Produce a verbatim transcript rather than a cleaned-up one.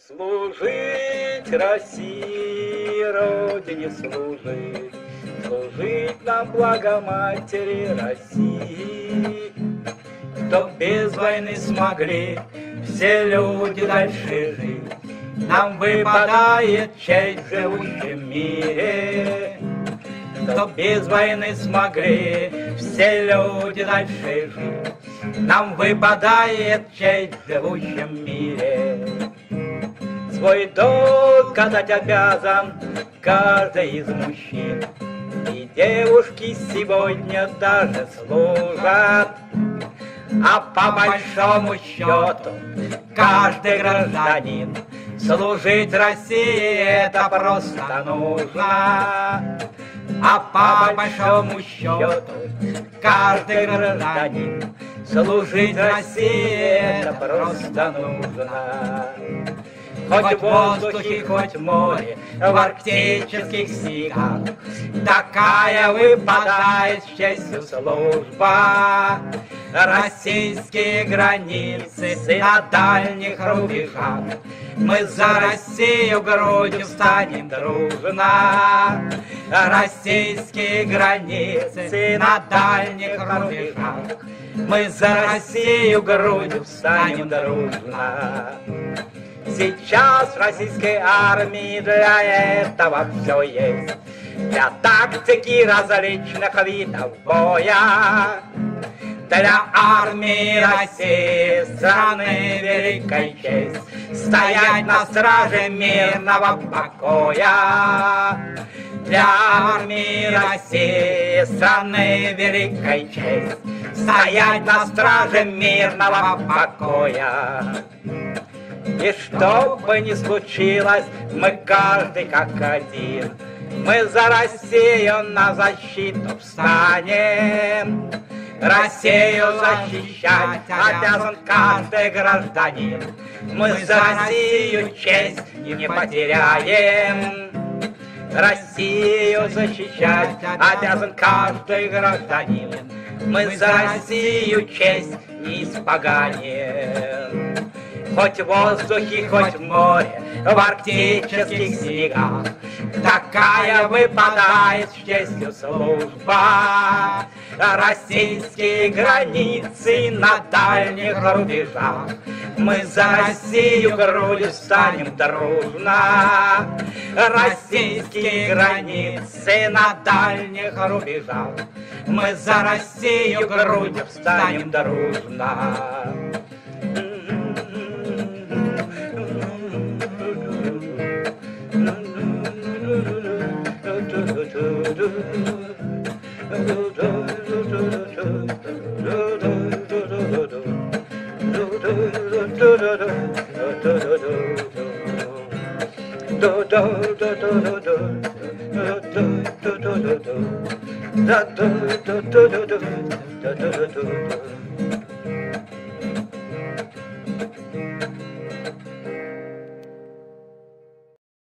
Служить России, Родине служить, служить на благо матери России. Чтоб без войны смогли все люди дальше жить, нам выпадает честь в живущем мире. Чтоб без войны смогли все люди дальше жить, нам выпадает честь в живущем мире. Свой долг отдать обязан каждый из мужчин, и девушки сегодня даже служат. А по большому счету каждый гражданин служить России это просто нужно. А по большому счету каждый гражданин служить России это просто нужно. Хоть в воздухе, хоть в море, в арктических снегах, такая выпадает с честью служба. Российские границы на дальних рубежах, мы за Россию грудью встанем дружно. Российские границы на дальних рубежах, мы за Россию грудью встанем дружно. Сейчас в российской армии для этого все есть, для тактики различных видов боя. Для армии России, страны великой честь, стоять на страже мирного покоя. Для армии России, страны великой честь, стоять на страже мирного покоя. И что бы ни случилось, мы каждый как один, мы за Россию на защиту встанем. Россию защищать обязан каждый гражданин, мы за Россию честь не потеряем. Россию защищать обязан каждый гражданин, мы за Россию честь не испоганим. Хоть в воздухе, хоть в море, в арктических снегах, такая выпадает с честью служба. Российские границы на дальних рубежах, мы за Россию грудью встанем дружно. Российские границы на дальних рубежах, мы за Россию грудью встанем дружно.